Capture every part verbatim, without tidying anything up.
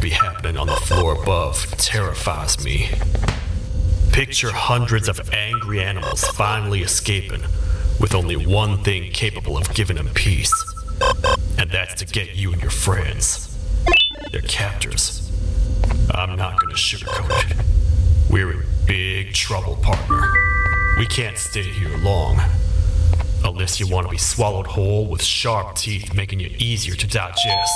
be happening on the floor above terrifies me. Picture hundreds of angry animals finally escaping, with only one thing capable of giving them peace. And that's to get you and your friends. Their captors. I'm not gonna sugarcoat it. We're in big trouble, partner. We can't stay here long. Unless you want to be swallowed whole with sharp teeth making you easier to digest.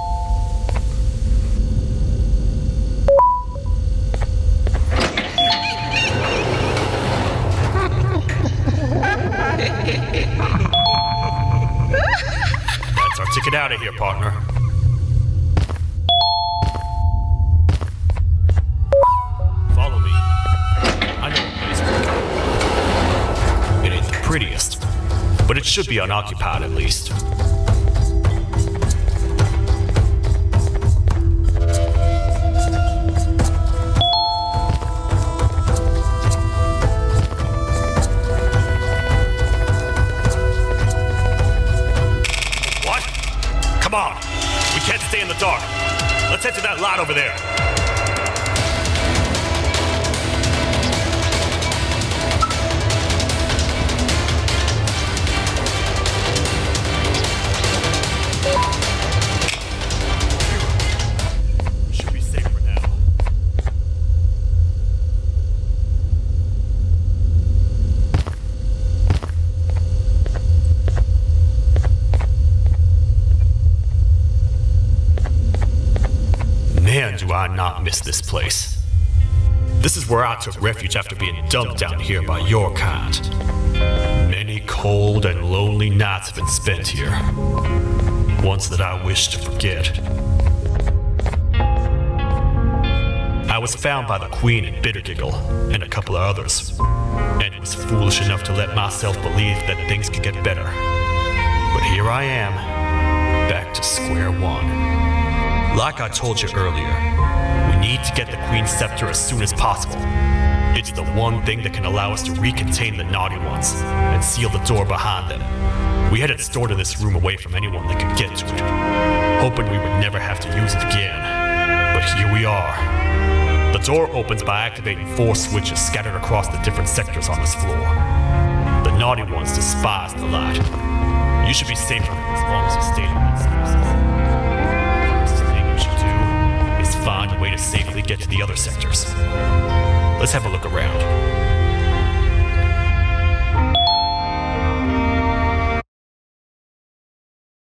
That's our ticket out of here, partner. Follow me. I know a place we're going. It ain't the prettiest, but it should be unoccupied at least. What? Come on! We can't stay in the dark. Let's head to that lot over there. Man, do I not miss this place. This is where I took refuge after being dumped down here by your kind. Many cold and lonely nights have been spent here. Ones that I wish to forget. I was found by the Queen in Bittergiggle and a couple of others, and was foolish enough to let myself believe that things could get better. But here I am, back to square one. Like I told you earlier, we need to get the Queen's scepter as soon as possible. It's the one thing that can allow us to recontain the naughty ones and seal the door behind them. We had it stored in this room away from anyone that could get to it, hoping we would never have to use it again. But here we are. The door opens by activating four switches scattered across the different sectors on this floor. The naughty ones despise the light. You should be safe from them as long as you stay in this.